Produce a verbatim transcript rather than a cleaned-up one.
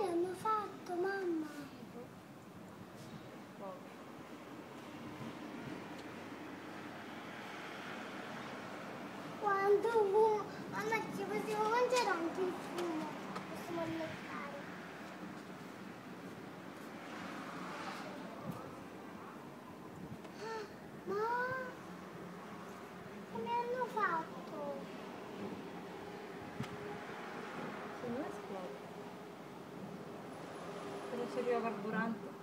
l'hanno fatto, mamma? Quando fumo, mamma ci possiamo mangiare anche il fumo, possiamo allettare. Ah, ma come hanno fatto? Se non esplode. Però c'è carburante.